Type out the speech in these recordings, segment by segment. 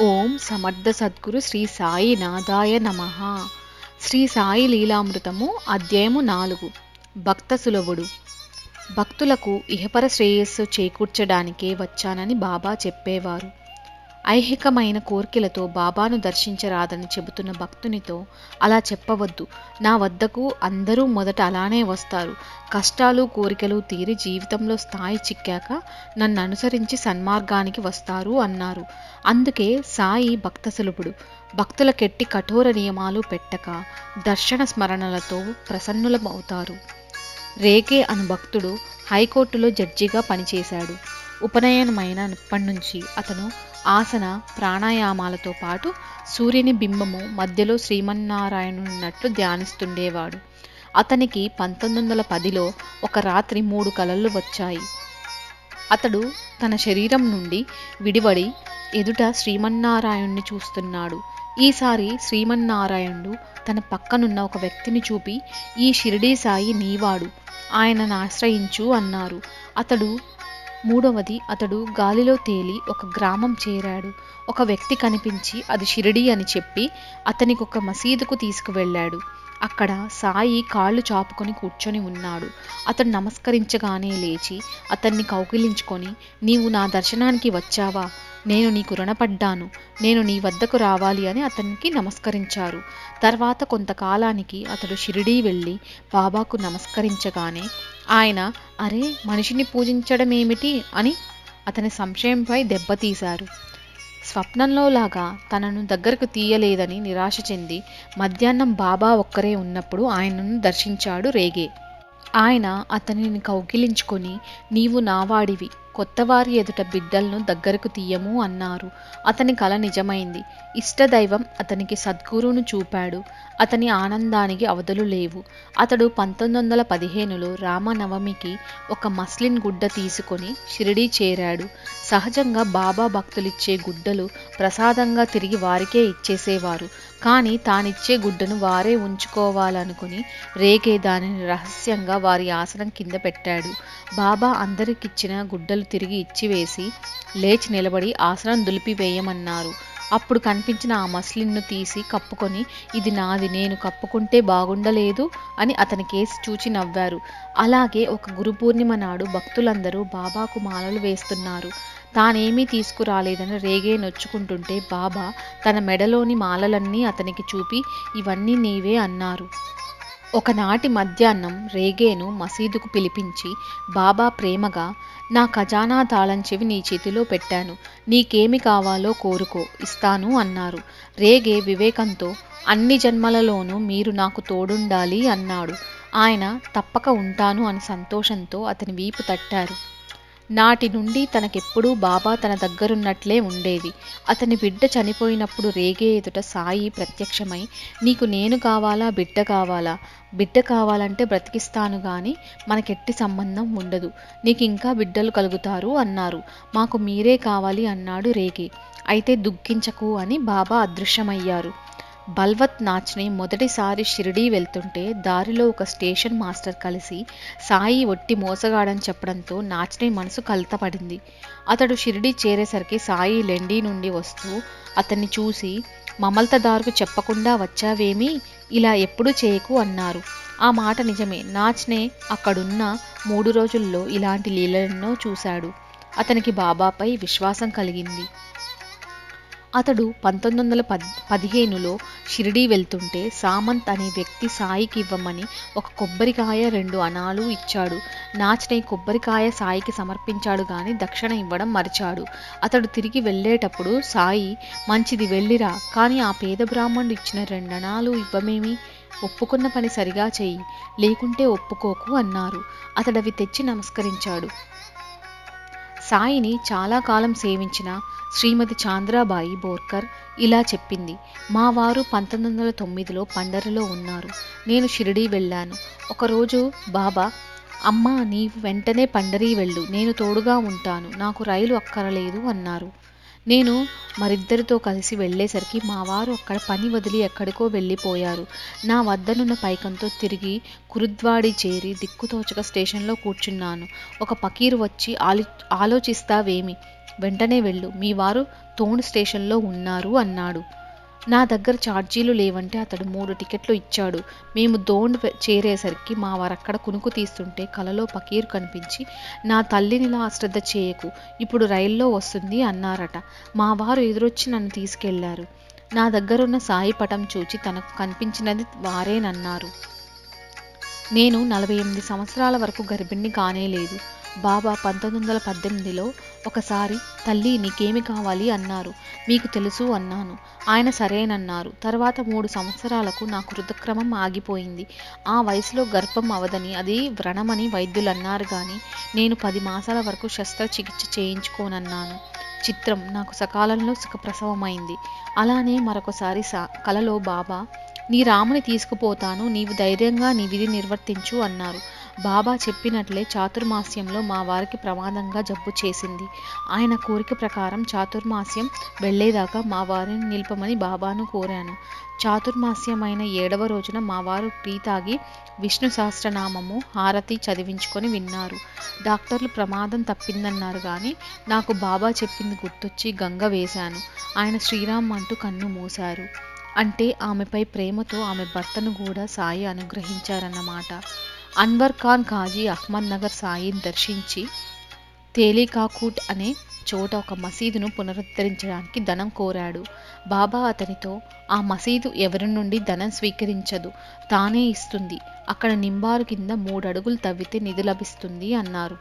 ఓం సమర్థ సద్గురు శ్రీ సాయి నాథాయ నమః. శ్రీ సాయి లీలామృతము అధ్యాయము 4. భక్త సులభుడు. భక్తులకు ఇహపర శ్రేయస్సు చేకూర్చడానికే వచ్చానని బాబా చెప్పేవారు. ఐహికమైన కోర్కెలతో బాబాను దర్శించరాదని చెబుతున్న భక్తునితో అలా చెప్పవద్దు. నా వద్దకు అందరూ మొదట అలానే వస్తారు. కష్టాలు కోరికలు తీరి జీవితంలో స్థాయి చిక్కాక నన్ను అనుసరించి సన్మార్గానికి వస్తారు అన్నారు. అందుకే సాయి భక్త సులభుడు. భక్తులకెట్టి కఠోర నియమాలు పెట్టక దర్శన స్మరణలతో ప్రసన్నులమవుతారు. రేగే అను భక్తుడు హైకోర్టులో జడ్జిగా పనిచేశాడు. ఉపనయనమైనప్పటి నుంచి అతను ఆసన ప్రాణాయామాలతో పాటు సూర్యుని బింబము మధ్యలో శ్రీమన్నారాయణున్నట్లు ధ్యానిస్తుండేవాడు. అతనికి 1910లో ఒక రాత్రి 3 కలలు వచ్చాయి. అతడు తన శరీరం నుండి విడివడి ఎదుట శ్రీమన్నారాయణుణ్ణి చూస్తున్నాడు. ఈసారి శ్రీమన్నారాయణుడు తన పక్కనున్న ఒక వ్యక్తిని చూపి, ఈ షిరిడీ సాయి నీవాడు, ఆయనను ఆశ్రయించు అన్నారు. అతడు గాలిలో తేలి ఒక గ్రామం చేరాడు. ఒక వ్యక్తి కనిపించి అది షిరిడీ అని చెప్పి అతనికి ఒక మసీదుకు తీసుకువెళ్ళాడు. అక్కడ సాయి కాళ్ళు చాపుకొని కూర్చొని ఉన్నాడు. అతడు నమస్కరించగానే లేచి అతన్ని కౌగిలించుకొని, నీవు నా దర్శనానికి వచ్చావా? నేను నీకు రుణపడ్డాను. నేను నీ వద్దకు రావాలి అని అతనికి నమస్కరించారు. తర్వాత కొంతకాలానికి అతడు షిరిడీ వెళ్ళి బాబాకు నమస్కరించగానే ఆయన, అరే, మనిషిని పూజించడమేమిటి అని అతని సంశయంపై దెబ్బతీశారు. స్వప్నంలోలాగా తనను దగ్గరకు తీయలేదని నిరాశ చెంది మధ్యాహ్నం బాబా ఒక్కరే ఉన్నప్పుడు ఆయనను దర్శించాడు రేగే. ఆయన అతనిని కౌగిలించుకొని, నీవు నావాడివి, కొత్తవారి ఎదుట బిడ్డలను దగ్గరకు తీయము అన్నారు. అతని కల నిజమైంది. ఇష్టదైవం అతనికి సద్గురువును చూపాడు. అతని ఆనందానికి అవధులు లేవు. అతడు 1915లో రామనవమికి ఒక మస్లిన్ గుడ్డ తీసుకొని షిరిడీ చేరాడు. సహజంగా బాబా భక్తులిచ్చే గుడ్డలు ప్రసాదంగా తిరిగి వారికే ఇచ్చేసేవారు. కానీ తానిచ్చే గుడ్డను వారే ఉంచుకోవాలనుకుని రేగే దానిని రహస్యంగా వారి ఆసనం కింద పెట్టాడు. బాబా అందరికిచ్చిన గుడ్డలు తిరిగి ఇచ్చివేసి లేచి నిలబడి ఆసనం దులిపివేయమన్నారు. అప్పుడు కనిపించిన ఆ మస్లిన్ను తీసి కప్పుకొని, ఇది నాది, నేను కప్పుకుంటే బాగుండలేదు అని అతని కేసి చూచి నవ్వారు. అలాగే ఒక గురు పూర్ణిమ నాడు భక్తులందరూ బాబాకు మాలలు వేస్తున్నారు. తానేమీ తీసుకురాలేదని రేగే నొచ్చుకుంటుంటే బాబా తన మెడలోని మాలలన్నీ అతనికి చూపి, ఇవన్నీ నీవే అన్నారు. ఒకనాటి మధ్యాహ్నం రేగేను మసీదుకు పిలిపించి బాబా ప్రేమగా, నా ఖజానా తాళం చెవి నీ చేతిలో పెట్టాను, నీకేమి కావాలో కోరుకో, ఇస్తాను అన్నారు. రేగే వివేకంతో, అన్ని జన్మలలోనూ మీరు నాకు తోడుండాలి అన్నాడు. ఆయన తప్పక ఉంటాను అని సంతోషంతో అతని వీపు తట్టారు. నాటి నుండి తనకెప్పుడూ బాబా తన దగ్గరున్నట్లే ఉండేది. అతని బిడ్డ చనిపోయినప్పుడు రేగే ఎదుట సాయి ప్రత్యక్షమై, నీకు నేను కావాలా, బిడ్డ కావాలా? బిడ్డ కావాలంటే బ్రతికిస్తాను గాని మనకెట్టి సంబంధం ఉండదు, నీకు ఇంకా బిడ్డలు కలుగుతారు అన్నారు. మాకు మీరే కావాలి అన్నాడు రేగే. అయితే దుఃఖించకు అని బాబా అదృశ్యమయ్యారు. బల్వత్ నాచ్నే మొదటిసారి షిరిడీ వెళ్తుంటే దారిలో ఒక స్టేషన్ మాస్టర్ కలిసి సాయి ఒట్టి మోసగాడని చెప్పడంతో నాచ్నే మనసు కలతపడింది. అతడు షిరిడీ చేరేసరికి సాయి లెండి నుండి వస్తూ అతన్ని చూసి, మమల్తదారుకు చెప్పకుండా వచ్చావేమి, ఇలా ఎప్పుడూ చేయకు అన్నారు. ఆ మాట నిజమే. నాచ్నే అక్కడున్న 3 రోజుల్లో ఇలాంటి లీలలెన్నో చూశాడు. అతనికి బాబాపై విశ్వాసం కలిగింది. అతడు 1915లో షిరిడీ వెళ్తుంటే సామంత్ అనే వ్యక్తి సాయికి ఇవ్వమని ఒక కొబ్బరికాయ 2 అనాలు ఇచ్చాడు. నాచ్నే కొబ్బరికాయ సాయికి సమర్పించాడు గాని దక్షిణ ఇవ్వడం మరిచాడు. అతడు తిరిగి వెళ్ళేటప్పుడు సాయి, మంచిది వెళ్ళిరా, కానీ ఆ పేద బ్రాహ్మణుడు ఇచ్చిన 2 అనాలు ఇవ్వమేమి, ఒప్పుకున్న పని సరిగా చెయ్యి, లేకుంటే ఒప్పుకోకు అన్నారు. అతడవి తెచ్చి నమస్కరించాడు. సాయిని చాలా కాలం సేవించిన శ్రీమతి చాంద్రాబాయి బోర్కర్ ఇలా చెప్పింది, మా వారు 1909లో పండరిలో ఉన్నారు. నేను షిరిడీ వెళ్ళాను. ఒకరోజు బాబా, అమ్మా, నీవు వెంటనే పండరీ వెళ్ళు, నేను తోడుగా ఉంటాను, నాకు రైలు అక్కరలేదు అన్నారు. నేను మరిద్దరితో కలిసి వెళ్ళేసరికి మా వారు అక్కడ పని వదిలి ఎక్కడికో వెళ్ళిపోయారు. నా వద్దనున్న పైకంతో తిరిగి కురుద్వాడి చేరి దిక్కుతోచక స్టేషన్లో కూర్చున్నాను. ఒక పకీరు వచ్చి, ఆలోచిస్తావేమి, వెంటనే వెళ్ళు, మీ వారు తోండ్ స్టేషన్లో ఉన్నారు అన్నాడు. నా దగ్గర ఛార్జీలు లేవంటే అతడు 3 టికెట్లు ఇచ్చాడు. మేము దోండ్ చేరేసరికి మా వారక్కడ కునుకు తీస్తుంటే కలలో పకీరు కనిపించి, నా తల్లినిలా అశ్రద్ధ చేయకు, ఇప్పుడు రైల్లో వస్తుంది అన్నారట. మా వారు ఎదురొచ్చి నన్ను తీసుకెళ్లారు. నా దగ్గరున్న సాయి పటం చూచి తనకు కనిపించినది వారేనన్నారు. నేను 48 సంవత్సరాల వరకు గర్భిణి కానేలేదు. బాబా 1918లో ఒకసారి తల్లి నీకేమి కావాలి అన్నారు. మీకు తెలుసు అన్నాను. ఆయన సరేనన్నారు. తర్వాత 3 సంవత్సరాలకు నాకు ఋతుక్రమం ఆగిపోయింది. ఆ వయసులో గర్భం అవదని, అది వ్రణమని వైద్యులన్నారు గాని నేను 10 మాసాల వరకు శస్త్రచికిత్స చేయించుకోనన్నాను. చిత్రం, నాకు సకాలంలో సుఖప్రసవమైంది. అలానే మరొకసారి కలలో బాబా, నీ రాముని తీసుకుపోతాను, నీవు ధైర్యంగా నీ విధి నిర్వర్తించు అన్నారు. బాబా చెప్పినట్లే చాతుర్మాస్యంలో మా వారికి ప్రమాదంగా జబ్బు చేసింది. ఆయన కోరిక ప్రకారం చాతుర్మాస్యం వెళ్లేదాకా మా వారిని నిలుపమని బాబాను కోరాను. చాతుర్మాస్యమైన 7వ రోజున మా వారు టీ తాగి విష్ణు సహస్రనామము హారతి చదివించుకొని విన్నారు. డాక్టర్లు ప్రమాదం తప్పిందన్నారు గాని నాకు బాబా చెప్పింది గుర్తొచ్చి గంగ వేశాను. ఆయన శ్రీరామ్ అంటూ కన్ను మూశారు. అంటే ఆమెపై ప్రేమతో ఆమె భర్తను కూడా సాయి అనుగ్రహించారన్నమాట. అన్వర్ ఖాన్ ఖాజీ అహ్మద్ నగర్ సాయిని దర్శించి తేలికాకూట్ అనే చోట ఒక మసీదును పునరుద్ధరించడానికి ధనం కోరాడు. బాబా అతనితో, ఆ మసీదు ఎవరి నుండి ధనం స్వీకరించదు, తానే ఇస్తుంది. అక్కడ నింబారు కింద 3 అడుగులు తవ్వితే నిధి లభిస్తుంది అన్నారు.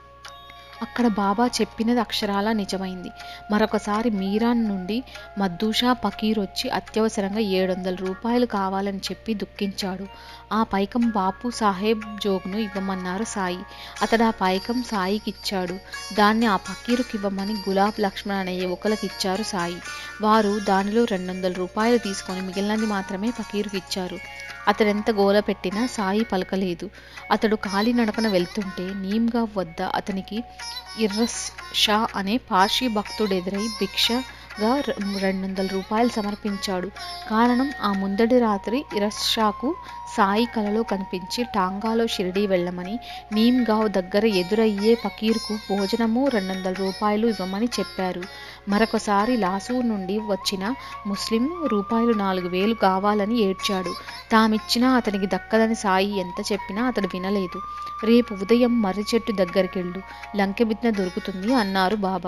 అక్కడ బాబా చెప్పినది అక్షరాలా నిజమైంది. మరొకసారి మీరాన్ నుండి మద్దూషా పకీర్ వచ్చి అత్యవసరంగా 700 రూపాయలు కావాలని చెప్పి దుఃఖించాడు. ఆ పైకం బాపు సాహెబ్ జోగ్ను ఇవ్వమన్నారు సాయి. అతడు ఆ పైకం సాయికి ఇచ్చాడు. దాన్ని ఆ పకీరుకి ఇవ్వమని గులాబ్ లక్ష్మణ్ అనే యువకులకు ఇచ్చారు సాయి. వారు దానిలో 200 రూపాయలు తీసుకొని మిగిలినది మాత్రమే పకీరుకి ఇచ్చారు. అతడెంత గోల పెట్టినా సాయి పలకలేదు. అతడు కాలినడకన వెళ్తుంటే నీమ్గావ్ వద్ద అతనికి ఇర్రస్ షా అనే పార్షీ భక్తుడెదురై భిక్షగా 200 రూపాయలు సమర్పించాడు. కారణం, ఆ ముందటి రాత్రి ఇరస్ షాకు సాయి కలలో కనిపించి టాంగాలో షిరిడీ వెళ్ళమని, నీమ్గావ్ దగ్గర ఎదురయ్యే పకీర్కు భోజనము 200 రూపాయలు ఇవ్వమని చెప్పారు. మరొకసారి లాసూర్ నుండి వచ్చిన ముస్లిం రూపాయలు 4000 కావాలని ఏడ్చాడు. తామిచ్చినా అతనికి దక్కదని సాయి ఎంత చెప్పినా అతడు వినలేదు. రేపు ఉదయం మర్రి చెట్టు దగ్గరికెళ్ళు, లంకెబిత్న దొరుకుతుంది అన్నారు బాబా.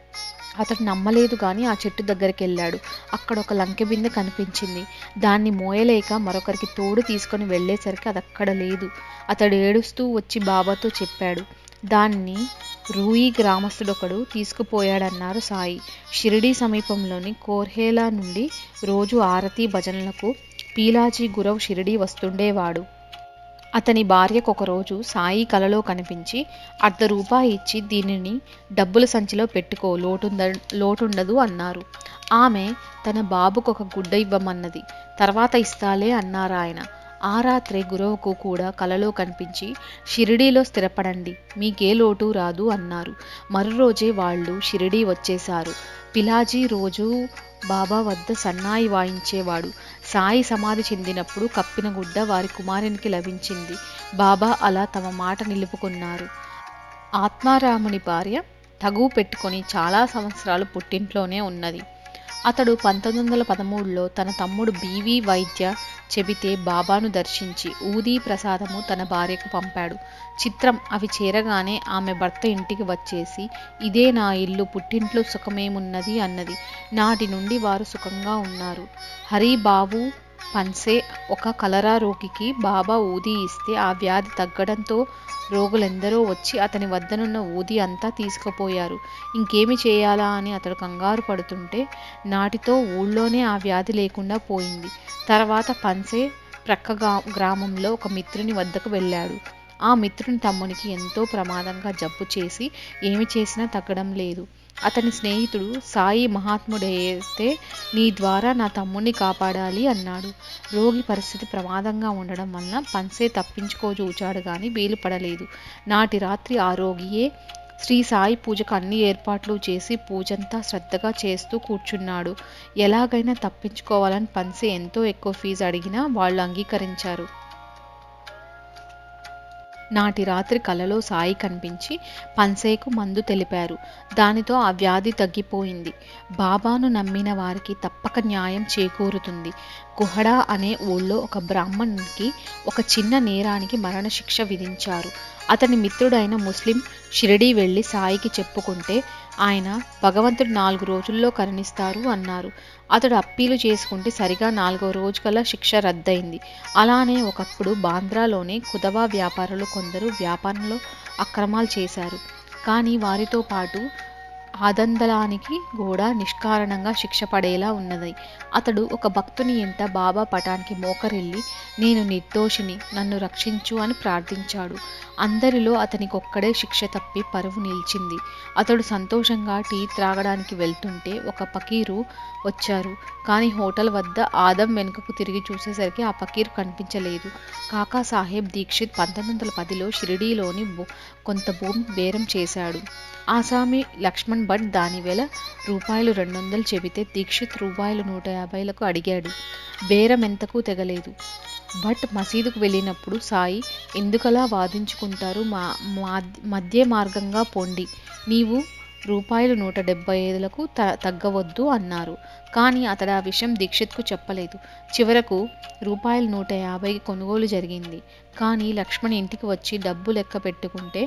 అతడు నమ్మలేదు గాని ఆ చెట్టు దగ్గరికి వెళ్ళాడు. అక్కడ ఒక లంకె బిందె కనిపించింది. దాన్ని మోయలేక మరొకరికి తోడు తీసుకొని వెళ్ళేసరికి అది అక్కడ లేదు. అతడు ఏడుస్తూ వచ్చి బాబాతో చెప్పాడు. దాన్ని రూయి గ్రామస్తుడొకడు తీసుకుపోయాడన్నారు సాయి. షిరిడీ సమీపంలోని కోర్హేలా నుండి రోజు ఆరతి భజనలకు పీలాజీ గురవ్ షిరిడీ వస్తుండేవాడు. అతని భార్యకు ఒకరోజు సాయి కలలో కనిపించి, ₹1/2 ఇచ్చి దీనిని డబ్బుల సంచిలో పెట్టుకో, లోటుండదు అన్నారు. ఆమె తన బాబుకు ఒక గుడ్డ ఇవ్వమన్నది. తర్వాత ఇస్తాలే అన్నారాయన. ఆ రాత్రే గురవుకు కూడా కలలో కనిపించి, షిరిడీలో స్థిరపడండి, మీకే లోటు రాదు అన్నారు. మరురోజే వాళ్ళు షిరిడీ వచ్చేశారు. పిలాజీ రోజు బాబా వద్ద సన్నాయి వాయించేవాడు. సాయి సమాధి చెందినప్పుడు కప్పిన గుడ్డ వారి కుమారునికి లభించింది. బాబా అలా తమ మాట నిలుపుకున్నారు. ఆత్మారాముని భార్య తగువు పెట్టుకొని చాలా సంవత్సరాలు పుట్టింట్లోనే ఉన్నది. అతడు 1913లో తన తమ్ముడు బివి వైద్య చెబితే బాబాను దర్శించి ఊదీ ప్రసాదము తన భార్యకు పంపాడు. చిత్రం, అవి చేరగానే ఆమె భర్త ఇంటికి వచ్చేసి, ఇదే నా ఇల్లు, పుట్టింట్లో సుఖమేమున్నది అన్నది. నాటి నుండి వారు సుఖంగా ఉన్నారు. హరిబాబు పన్సే ఒక కలరా రోగికి బాబా ఊదీ ఇస్తే ఆ వ్యాధి తగ్గడంతో రోగులెందరో వచ్చి అతని వద్దనున్న ఊదీ అంతా తీసుకుపోయారు. ఇంకేమి చేయాలా అని అతడు కంగారు పడుతుంటే నాటితో ఊళ్ళోనే ఆ వ్యాధి లేకుండా పోయింది. తర్వాత పన్సే ప్రక్క గ్రామంలో ఒక మిత్రుని వద్దకు వెళ్ళాడు. ఆ మిత్రుని తమ్మునికి ఎంతో ప్రమాదంగా జబ్బు చేసి ఏమి చేసినా తగ్గడం లేదు. అతని స్నేహితుడు సాయి మహాత్ముడైతే నీ ద్వారా నా తమ్ముణ్ణి కాపాడాలి అన్నాడు. రోగి పరిస్థితి ప్రమాదంగా ఉండడం వలన పన్సే తప్పించుకోచూచాడు గాని వీలు పడలేదు. నాటి రాత్రి ఆ రోగియే శ్రీ సాయి పూజకు అన్ని ఏర్పాట్లు చేసి పూజంతా శ్రద్ధగా చేస్తూ కూర్చున్నాడు. ఎలాగైనా తప్పించుకోవాలని పన్సే ఎంతో ఎక్కువ ఫీజు అడిగినా వాళ్ళు అంగీకరించారు. నాటి రాత్రి కలలో సాయి కనిపించి పంసేకు మందు తెలిపారు. దానితో ఆ వ్యాధి తగ్గిపోయింది. బాబాను నమ్మిన వారికి తప్పక న్యాయం చేకూరుతుంది. కుహడా అనే ఊళ్ళో ఒక బ్రాహ్మణునికి ఒక చిన్న నేరానికి మరణశిక్ష విధించారు. అతని మిత్రుడైన ముస్లిం షిరిడీ వెళ్ళి సాయికి చెప్పుకుంటే ఆయన భగవంతుడు 4 రోజుల్లో కరుణిస్తారు అన్నారు. అతడు అప్పీలు చేసుకుంటే సరిగా 4వ రోజుకల్లా శిక్ష రద్దయింది. అలానే ఒకప్పుడు బాంద్రాలోని కుదవా వ్యాపారులు కొందరు వ్యాపారంలో అక్రమాలు చేశారు. కానీ వారితో పాటు ఆదందలానికి కూడా నిష్కారణంగా శిక్ష పడేలా ఉన్నది. అతడు ఒక భక్తుని ఇంట బాబా పటానికి మోకరిల్లి, నేను నిర్దోషిని, నన్ను రక్షించు అని ప్రార్థించాడు. అందరిలో అతనికొక్కడే శిక్ష తప్పి పరువు నిలిచింది. అతడు సంతోషంగా టీ త్రాగడానికి వెళ్తుంటే ఒక ఫకీరు వచ్చారు. కానీ హోటల్ వద్ద ఆదం వెనుకకు తిరిగి చూసేసరికి ఆ ఫకీరు కనిపించలేదు. కాకా సాహెబ్ దీక్షిత్ 1910లో షిరిడీలోని కొంత భూమి బేరం చేశాడు. ఆసామి లక్ష్మణ్ భట్ దాని వెల రూపాయలు 200 చెబితే దీక్షిత్ రూపాయలు 150లకు అడిగాడు. బేరం ఎంతకు తెగలేదు. భట్ మసీదుకు వెళ్ళినప్పుడు సాయి, ఎందుకలా వాదించుకుంటారు, మధ్య మార్గంగా పొండి, నీవు రూపాయలు 175లకు తగ్గవద్దు అన్నారు. కానీ అతడు ఆ విషయం దీక్షిత్కు చెప్పలేదు. చివరకు రూపాయలు 150కి కొనుగోలు జరిగింది. కానీ లక్ష్మణ్ ఇంటికి వచ్చి డబ్బు లెక్క పెట్టుకుంటే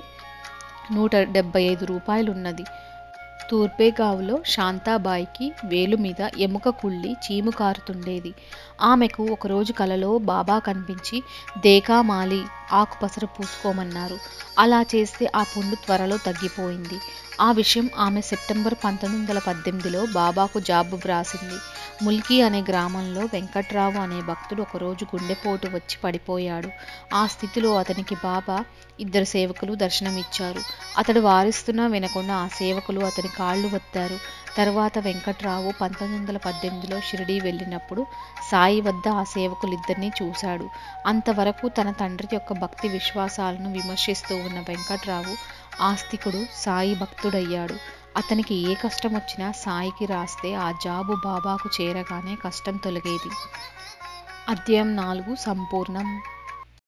175 రూపాయలున్నది. తూర్పేగావ్లో శాంతాబాయికి వేలు మీద ఎముక కుళ్ళి చీము కారుతుండేది. ఆమెకు ఒకరోజు కలలో బాబా కనిపించి దేకామాలి ఆకు పసరు పూసుకోమన్నారు. అలా చేస్తే ఆ పుండు త్వరలో తగ్గిపోయింది. ఆ విషయం ఆమె సెప్టెంబర్ 1918లో బాబాకు జాబు వ్రాసింది. ముల్కీ అనే గ్రామంలో వెంకట్రావు అనే భక్తుడు ఒకరోజు గుండెపోటు వచ్చి పడిపోయాడు. ఆ స్థితిలో అతనికి బాబా 2 సేవకులు దర్శనమిచ్చారు. అతడు వారిస్తున్నా వినకుండా ఆ సేవకులు అతని కాళ్ళు వత్తారు. తరువాత వెంకట్రావు 1918లో షిరిడీ వెళ్ళినప్పుడు సాయి వద్ద ఆ సేవకులిద్దరినీ చూశాడు. అంతవరకు తన తండ్రి యొక్క భక్తి విశ్వాసాలను విమర్శిస్తూ ఉన్న వెంకట్రావు ఆస్తికుడు సాయి భక్తుడయ్యాడు. అతనికి ఏ కష్టం వచ్చినా సాయికి రాస్తే ఆ జాబు బాబాకు చేరగానే కష్టం తొలగేది. అధ్యాయం 4 సంపూర్ణం.